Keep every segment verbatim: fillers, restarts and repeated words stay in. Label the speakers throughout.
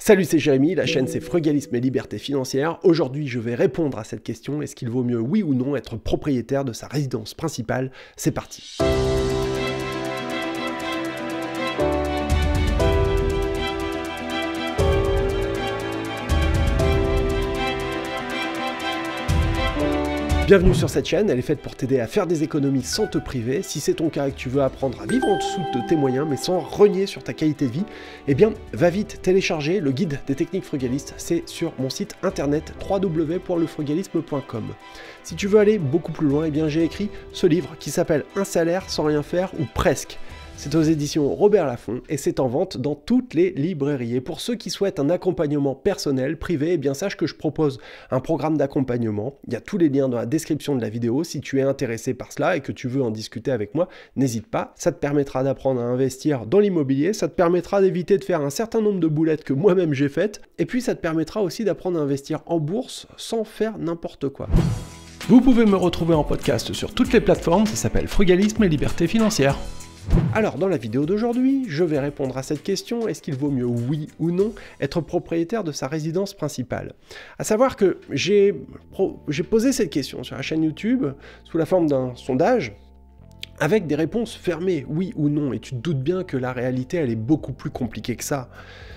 Speaker 1: Salut, c'est Jérémy, la chaîne c'est Frugalisme et Liberté Financière. Aujourd'hui, je vais répondre à cette question, est-ce qu'il vaut mieux, oui ou non, être propriétaire de sa résidence principale? C'est parti. Bienvenue sur cette chaîne, elle est faite pour t'aider à faire des économies sans te priver. Si c'est ton cas et que tu veux apprendre à vivre en dessous de tes moyens mais sans renier sur ta qualité de vie, eh bien va vite télécharger le guide des techniques frugalistes, c'est sur mon site internet w w w point le frugalisme point com. Si tu veux aller beaucoup plus loin, eh bien j'ai écrit ce livre qui s'appelle Un salaire sans rien faire ou presque. C'est aux éditions Robert Laffont et c'est en vente dans toutes les librairies. Et pour ceux qui souhaitent un accompagnement personnel, privé, eh bien sache que je propose un programme d'accompagnement. Il y a tous les liens dans la description de la vidéo. Si tu es intéressé par cela et que tu veux en discuter avec moi, n'hésite pas. Ça te permettra d'apprendre à investir dans l'immobilier, ça te permettra d'éviter de faire un certain nombre de boulettes que moi-même j'ai faites, et puis ça te permettra aussi d'apprendre à investir en bourse sans faire n'importe quoi.
Speaker 2: Vous pouvez me retrouver en podcast sur toutes les plateformes, ça s'appelle Frugalisme et Liberté Financière.
Speaker 1: Alors, dans la vidéo d'aujourd'hui, je vais répondre à cette question, est-ce qu'il vaut mieux, oui ou non, être propriétaire de sa résidence principale? À savoir que j'ai posé cette question sur la chaîne YouTube, sous la forme d'un sondage, avec des réponses fermées, oui ou non, et tu te doutes bien que la réalité, elle est beaucoup plus compliquée que ça.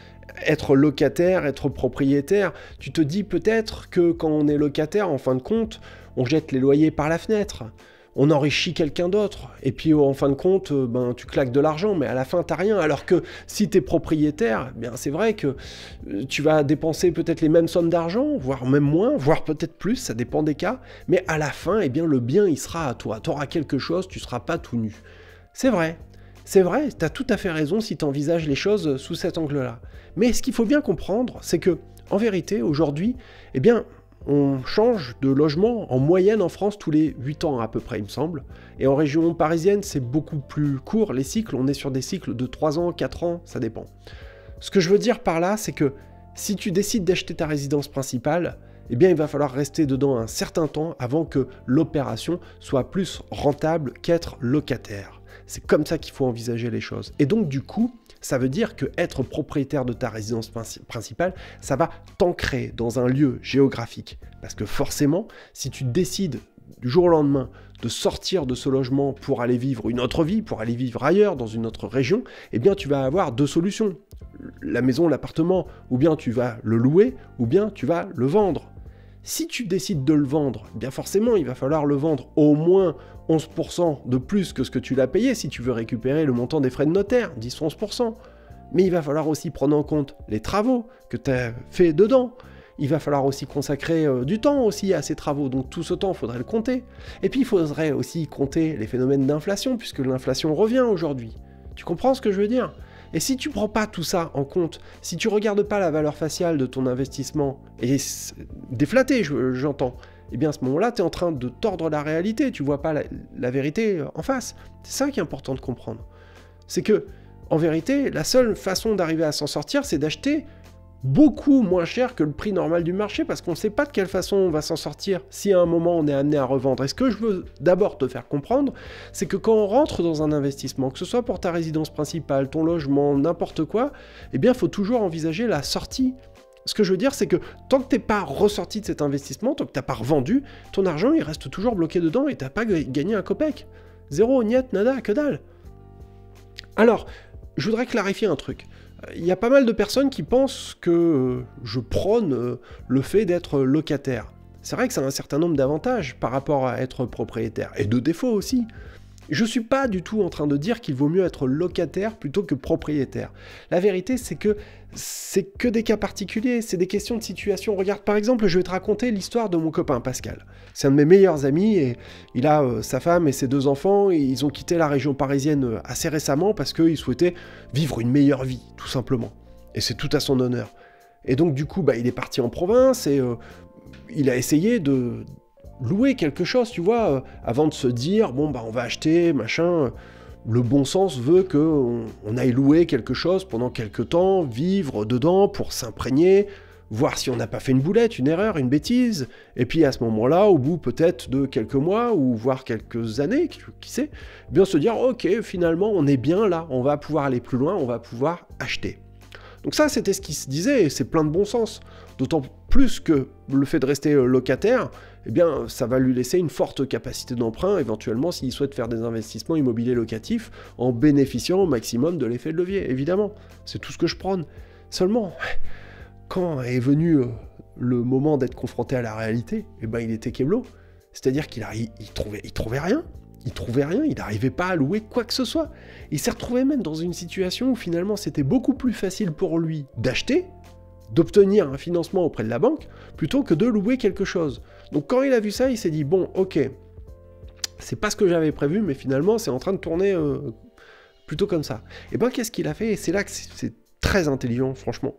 Speaker 1: Être locataire, être propriétaire, tu te dis peut-être que quand on est locataire, en fin de compte, on jette les loyers par la fenêtre. On enrichit quelqu'un d'autre, et puis en fin de compte, ben, tu claques de l'argent, mais à la fin, t'as rien. Alors que si tu es propriétaire, bien c'est vrai que tu vas dépenser peut-être les mêmes sommes d'argent, voire même moins, voire peut-être plus, ça dépend des cas, mais à la fin, eh bien, le bien, il sera à toi. Tu auras quelque chose, tu ne seras pas tout nu. C'est vrai, c'est vrai, tu as tout à fait raison si tu envisages les choses sous cet angle-là. Mais ce qu'il faut bien comprendre, c'est que, en vérité, aujourd'hui, eh bien, on change de logement en moyenne en France tous les huit ans à peu près, il me semble. Et en région parisienne, c'est beaucoup plus court, les cycles. On est sur des cycles de trois ans, quatre ans, ça dépend. Ce que je veux dire par là, c'est que si tu décides d'acheter ta résidence principale, eh bien, il va falloir rester dedans un certain temps avant que l'opération soit plus rentable qu'être locataire. C'est comme ça qu'il faut envisager les choses. Et donc, du coup, ça veut dire que être propriétaire de ta résidence principale, ça va t'ancrer dans un lieu géographique. Parce que forcément, si tu décides du jour au lendemain de sortir de ce logement pour aller vivre une autre vie, pour aller vivre ailleurs, dans une autre région, eh bien tu vas avoir deux solutions. La maison, l'appartement, ou bien tu vas le louer, ou bien tu vas le vendre. Si tu décides de le vendre, eh bien forcément, il va falloir le vendre au moins onze pour cent de plus que ce que tu l'as payé si tu veux récupérer le montant des frais de notaire, dix à onze pour cent. Mais il va falloir aussi prendre en compte les travaux que tu as fait dedans. Il va falloir aussi consacrer euh, du temps aussi à ces travaux, donc tout ce temps, il faudrait le compter. Et puis il faudrait aussi compter les phénomènes d'inflation, puisque l'inflation revient aujourd'hui. Tu comprends ce que je veux dire ? Et si tu ne prends pas tout ça en compte, si tu ne regardes pas la valeur faciale de ton investissement, et déflaté, j'entends, eh bien à ce moment-là, tu es en train de tordre la réalité, tu ne vois pas la, la vérité en face. C'est ça qui est important de comprendre. C'est que, en vérité, la seule façon d'arriver à s'en sortir, c'est d'acheter beaucoup moins cher que le prix normal du marché, parce qu'on ne sait pas de quelle façon on va s'en sortir si à un moment on est amené à revendre. Et ce que je veux d'abord te faire comprendre, c'est que quand on rentre dans un investissement, que ce soit pour ta résidence principale, ton logement, n'importe quoi, eh bien il faut toujours envisager la sortie. Ce que je veux dire, c'est que tant que tu n'es pas ressorti de cet investissement, tant que tu n'as pas revendu, ton argent il reste toujours bloqué dedans et tu n'as pas gagné un copec. Zéro, niet, nada, que dalle. Alors, je voudrais clarifier un truc. Il y a pas mal de personnes qui pensent que je prône le fait d'être locataire. C'est vrai que ça a un certain nombre d'avantages par rapport à être propriétaire, et de défauts aussi. Je ne suis pas du tout en train de dire qu'il vaut mieux être locataire plutôt que propriétaire. La vérité, c'est que c'est que des cas particuliers, c'est des questions de situation. Regarde, par exemple, je vais te raconter l'histoire de mon copain Pascal. C'est un de mes meilleurs amis et il a euh, sa femme et ses deux enfants. Et ils ont quitté la région parisienne assez récemment parce qu'ils souhaitaient vivre une meilleure vie, tout simplement. Et c'est tout à son honneur. Et donc, du coup, bah, il est parti en province et euh, il a essayé de louer quelque chose, tu vois, euh, avant de se dire, bon, bah, on va acheter, machin. Le bon sens veut qu'on on aille louer quelque chose pendant quelque temps, vivre dedans pour s'imprégner, voir si on n'a pas fait une boulette, une erreur, une bêtise, et puis à ce moment-là, au bout peut-être de quelques mois, ou voire quelques années, qui, qui sait, bien se dire, ok, finalement, on est bien là, on va pouvoir aller plus loin, on va pouvoir acheter. Donc ça, c'était ce qui se disait, et c'est plein de bon sens. D'autant plus que le fait de rester locataire, eh bien, ça va lui laisser une forte capacité d'emprunt, éventuellement, s'il souhaite faire des investissements immobiliers locatifs, en bénéficiant au maximum de l'effet de levier, évidemment. C'est tout ce que je prône. Seulement, quand est venu le moment d'être confronté à la réalité, eh ben, il était keblo. C'est-à-dire qu'il il, il trouvait, il trouvait rien. Il trouvait rien, il n'arrivait pas à louer quoi que ce soit. Il s'est retrouvé même dans une situation où finalement c'était beaucoup plus facile pour lui d'acheter, d'obtenir un financement auprès de la banque, plutôt que de louer quelque chose. Donc quand il a vu ça, il s'est dit, bon, ok, c'est pas ce que j'avais prévu, mais finalement c'est en train de tourner euh, plutôt comme ça. Et ben qu'est-ce qu'il a fait? Et c'est là que c'est très intelligent, franchement.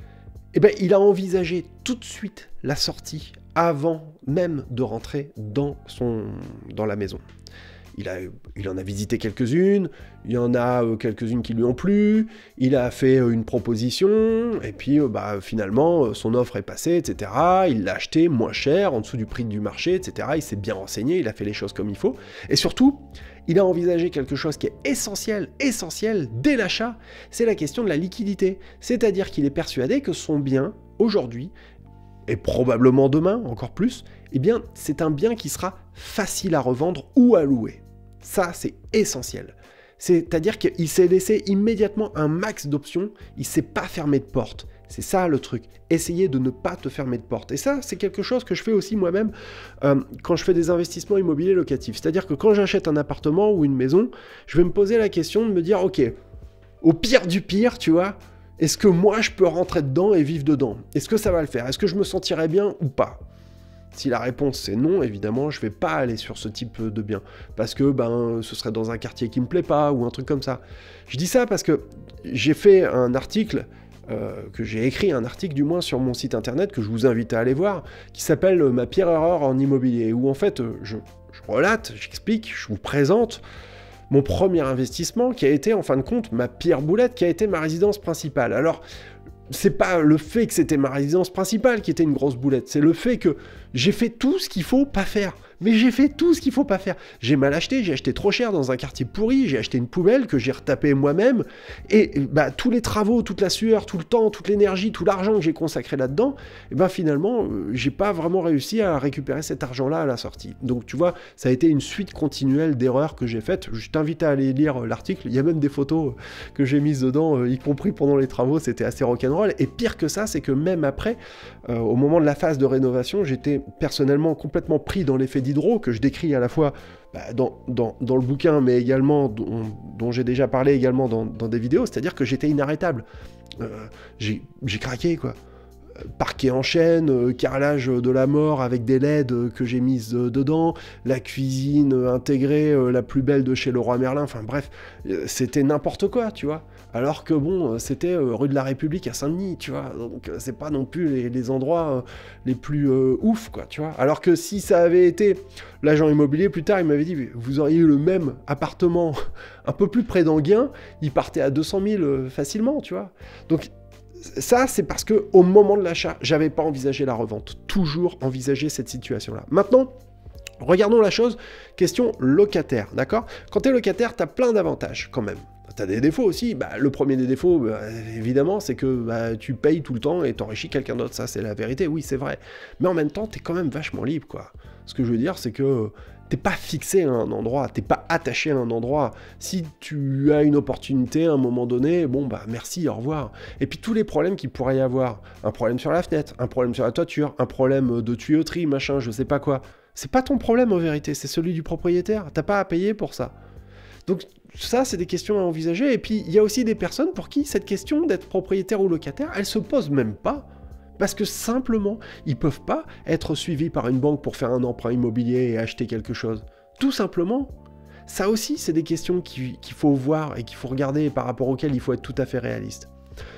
Speaker 1: Et ben il a envisagé tout de suite la sortie avant même de rentrer dans, son, dans la maison. Il, a, il en a visité quelques-unes, il y en a euh, quelques-unes qui lui ont plu, il a fait euh, une proposition, et puis euh, bah, finalement, euh, son offre est passée, et cetera. Il l'a acheté moins cher, en dessous du prix du marché, et cetera. Il s'est bien renseigné, il a fait les choses comme il faut. Et surtout, il a envisagé quelque chose qui est essentiel, essentiel dès l'achat, c'est la question de la liquidité. C'est-à-dire qu'il est persuadé que son bien, aujourd'hui, et probablement demain, encore plus, eh bien, c'est un bien qui sera facile à revendre ou à louer. Ça, c'est essentiel. C'est-à-dire qu'il s'est laissé immédiatement un max d'options, il ne s'est pas fermé de porte. C'est ça le truc. Essayer de ne pas te fermer de porte. Et ça, c'est quelque chose que je fais aussi moi-même euh, quand je fais des investissements immobiliers locatifs. C'est-à-dire que quand j'achète un appartement ou une maison, je vais me poser la question de me dire, ok, au pire du pire, tu vois, est-ce que moi je peux rentrer dedans et vivre dedans? Est-ce que ça va le faire? Est-ce que je me sentirais bien ou pas? Si la réponse c'est non, évidemment, je ne vais pas aller sur ce type de bien. Parce que ben, ce serait dans un quartier qui ne me plaît pas ou un truc comme ça. Je dis ça parce que j'ai fait un article, euh, que j'ai écrit un article du moins sur mon site internet, que je vous invite à aller voir, qui s'appelle « Ma pire erreur en immobilier », où en fait, je, je relate, j'explique, je vous présente mon premier investissement qui a été, en fin de compte, ma pire boulette, qui a été ma résidence principale. Alors, c'est pas le fait que c'était ma résidence principale qui était une grosse boulette, c'est le fait que j'ai fait tout ce qu'il faut pas faire. Mais j'ai fait tout ce qu'il faut pas faire. J'ai mal acheté, j'ai acheté trop cher dans un quartier pourri, j'ai acheté une poubelle que j'ai retapée moi-même, et bah, tous les travaux, toute la sueur, tout le temps, toute l'énergie, tout l'argent que j'ai consacré là-dedans, et ben finalement, euh, j'ai pas vraiment réussi à récupérer cet argent-là à la sortie. Donc tu vois, ça a été une suite continuelle d'erreurs que j'ai faites. Je t'invite à aller lire l'article, il y a même des photos que j'ai mises dedans, euh, y compris pendant les travaux, c'était assez rock'n'roll. Et pire que ça, c'est que même après, euh, au moment de la phase de rénovation, j'étais personnellement complètement pris dans l'effet d'hydro, que je décris à la fois bah, dans, dans, dans le bouquin, mais également dont, dont j'ai déjà parlé également dans, dans des vidéos, c'est-à-dire que j'étais inarrêtable. Euh, j'ai, j'ai craqué, quoi. Parquet en chaîne, euh, carrelage de la mort avec des L E D euh, que j'ai mises euh, dedans, la cuisine euh, intégrée, euh, la plus belle de chez Leroy Merlin, enfin bref, euh, c'était n'importe quoi, tu vois. Alors que bon, euh, c'était euh, rue de la République à Saint-Denis, tu vois, donc euh, c'est pas non plus les, les endroits euh, les plus euh, ouf, quoi, tu vois. Alors que si ça avait été l'agent immobilier, plus tard, il m'avait dit, vous auriez eu le même appartement un peu plus près d'Enghien, il partait à deux cent mille euh, facilement, tu vois. Donc, ça, c'est parce que au moment de l'achat, j'avais pas envisagé la revente. Toujours envisagé cette situation-là. Maintenant, regardons la chose, question locataire, d'accord? Quand tu es locataire, tu as plein d'avantages quand même. Tu as des défauts aussi. Bah, le premier des défauts, bah, évidemment, c'est que bah, tu payes tout le temps et t'enrichis quelqu'un d'autre. Ça, c'est la vérité, oui, c'est vrai. Mais en même temps, tu es quand même vachement libre, quoi. Ce que je veux dire, c'est que t'es pas fixé à un endroit, t'es pas attaché à un endroit. Si tu as une opportunité à un moment donné, bon bah merci, au revoir. Et puis tous les problèmes qu'il pourrait y avoir, un problème sur la fenêtre, un problème sur la toiture, un problème de tuyauterie, machin, je sais pas quoi, c'est pas ton problème en vérité, c'est celui du propriétaire, t'as pas à payer pour ça. Donc ça, c'est des questions à envisager. Et puis il y a aussi des personnes pour qui cette question d'être propriétaire ou locataire, elle se pose même pas. Parce que simplement, ils ne peuvent pas être suivis par une banque pour faire un emprunt immobilier et acheter quelque chose. Tout simplement. Ça aussi, c'est des questions qu'il qu'il faut voir et qu'il faut regarder et par rapport auxquelles il faut être tout à fait réaliste.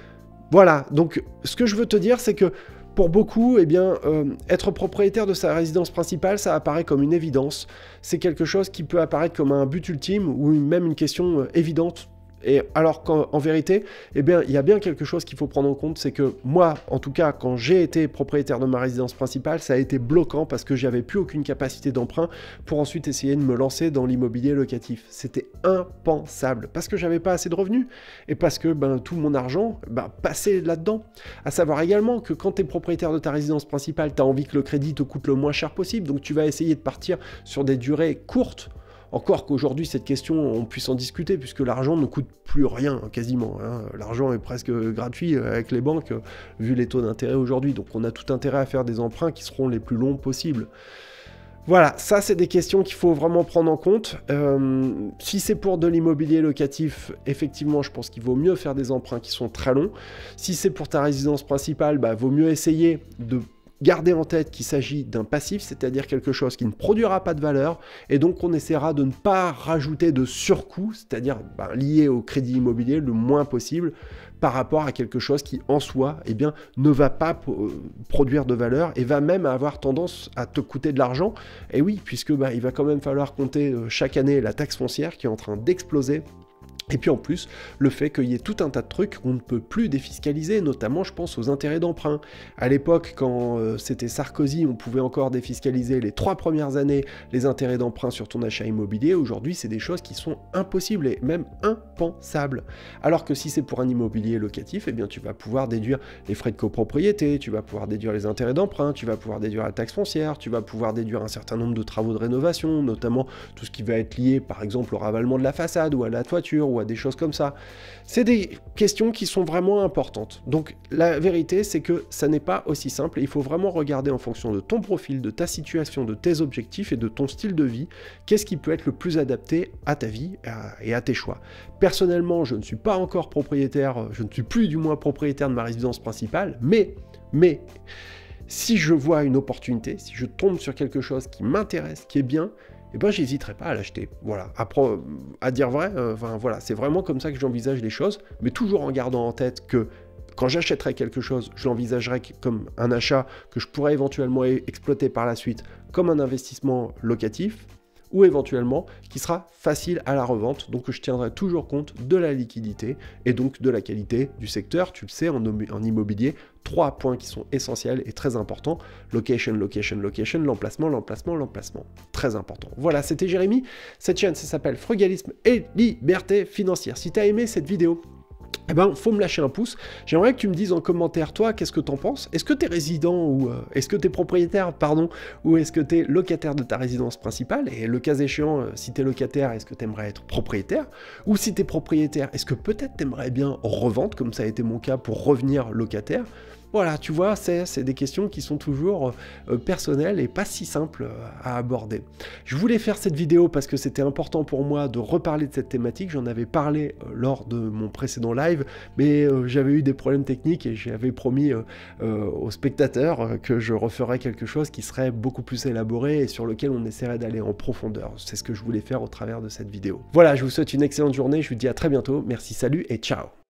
Speaker 1: Voilà, donc ce que je veux te dire, c'est que pour beaucoup, eh bien, euh, être propriétaire de sa résidence principale, ça apparaît comme une évidence. C'est quelque chose qui peut apparaître comme un but ultime ou même une question euh, évidente. Et alors qu'en en vérité, eh bien, il y a bien quelque chose qu'il faut prendre en compte, c'est que moi, en tout cas, quand j'ai été propriétaire de ma résidence principale, ça a été bloquant parce que j'avais plus aucune capacité d'emprunt pour ensuite essayer de me lancer dans l'immobilier locatif. C'était impensable parce que j'avais pas assez de revenus et parce que ben, tout mon argent ben, passait là-dedans. À savoir également que quand tu es propriétaire de ta résidence principale, tu as envie que le crédit te coûte le moins cher possible, donc tu vas essayer de partir sur des durées courtes. Encore qu'aujourd'hui, cette question, on puisse en discuter, puisque l'argent ne coûte plus rien, quasiment. Hein. L'argent est presque gratuit avec les banques, vu les taux d'intérêt aujourd'hui. Donc on a tout intérêt à faire des emprunts qui seront les plus longs possibles. Voilà, ça c'est des questions qu'il faut vraiment prendre en compte. Euh, si c'est pour de l'immobilier locatif, effectivement, je pense qu'il vaut mieux faire des emprunts qui sont très longs. Si c'est pour ta résidence principale, bah, vaut mieux essayer de gardez en tête qu'il s'agit d'un passif, c'est-à-dire quelque chose qui ne produira pas de valeur, et donc on essaiera de ne pas rajouter de surcoût, c'est-à-dire ben, lié au crédit immobilier le moins possible, par rapport à quelque chose qui, en soi, eh bien, ne va pas euh, produire de valeur, et va même avoir tendance à te coûter de l'argent, et oui, puisque ben, il va quand même falloir compter euh, chaque année la taxe foncière qui est en train d'exploser. Et puis en plus, le fait qu'il y ait tout un tas de trucs qu'on ne peut plus défiscaliser, notamment je pense aux intérêts d'emprunt. À l'époque, quand euh, c'était Sarkozy, on pouvait encore défiscaliser les trois premières années les intérêts d'emprunt sur ton achat immobilier. Aujourd'hui, c'est des choses qui sont impossibles et même impensables. Alors que si c'est pour un immobilier locatif, eh bien tu vas pouvoir déduire les frais de copropriété, tu vas pouvoir déduire les intérêts d'emprunt, tu vas pouvoir déduire la taxe foncière, tu vas pouvoir déduire un certain nombre de travaux de rénovation, notamment tout ce qui va être lié par exemple au ravalement de la façade ou à la toiture ou à des choses comme ça. C'est des questions qui sont vraiment importantes. Donc la vérité, c'est que ça n'est pas aussi simple et il faut vraiment regarder en fonction de ton profil, de ta situation, de tes objectifs et de ton style de vie, qu'est-ce qui peut être le plus adapté à ta vie et à tes choix. Personnellement, je ne suis pas encore propriétaire, je ne suis plus du moins propriétaire de ma résidence principale, mais, mais, si je vois une opportunité, si je tombe sur quelque chose qui m'intéresse, qui est bien, eh ben j'hésiterai pas à l'acheter. Voilà, à, à dire vrai, euh, enfin, voilà, c'est vraiment comme ça que j'envisage les choses, mais toujours en gardant en tête que quand j'achèterai quelque chose, je l'envisagerai comme un achat que je pourrais éventuellement exploiter par la suite comme un investissement locatif, ou éventuellement qui sera facile à la revente, donc je tiendrai toujours compte de la liquidité et donc de la qualité du secteur. Tu le sais, en, en immobilier, trois points qui sont essentiels et très importants: location, location, location, l'emplacement, l'emplacement, l'emplacement. Très important. Voilà, c'était Jérémy. Cette chaîne, ça s'appelle Frugalisme et Liberté Financière. Si tu as aimé cette vidéo, eh ben, faut me lâcher un pouce. J'aimerais que tu me dises en commentaire, toi, qu'est-ce que t'en penses? Est-ce que t'es résident ou euh, est-ce que t'es propriétaire, pardon, ou est-ce que t'es locataire de ta résidence principale? Et le cas échéant, euh, si t'es locataire, est-ce que t'aimerais être propriétaire? Ou si t'es propriétaire, est-ce que peut-être t'aimerais bien revendre, comme ça a été mon cas, pour revenir locataire? Voilà, tu vois, c'est des questions qui sont toujours euh, personnelles et pas si simples euh, à aborder. Je voulais faire cette vidéo parce que c'était important pour moi de reparler de cette thématique. J'en avais parlé euh, lors de mon précédent live, mais euh, j'avais eu des problèmes techniques et j'avais promis euh, euh, aux spectateurs euh, que je referais quelque chose qui serait beaucoup plus élaboré et sur lequel on essaierait d'aller en profondeur. C'est ce que je voulais faire au travers de cette vidéo. Voilà, je vous souhaite une excellente journée, je vous dis à très bientôt. Merci, salut et ciao!